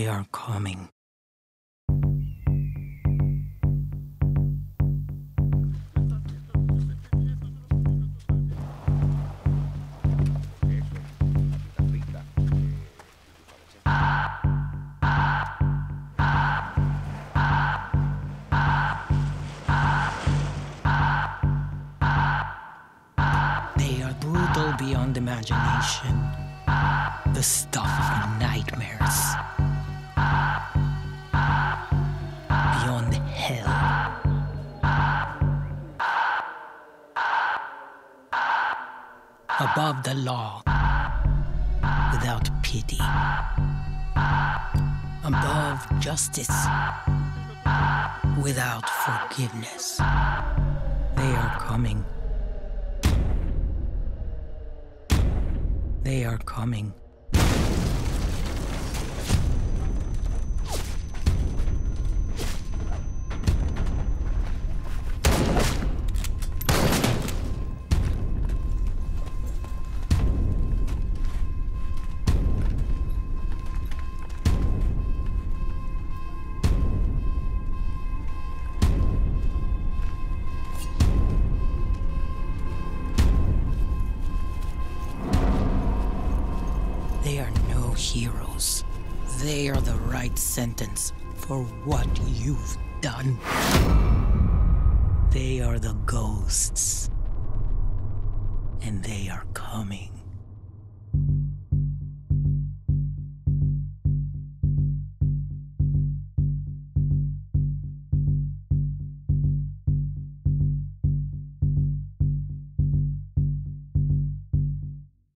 are coming. They are brutal beyond imagination, the stuff of nightmares, beyond hell. Above the law, without pity. Above justice, without forgiveness. They are coming. They are coming. They are no heroes. They are the right sentence for what you've done. They are the ghosts. And they are coming.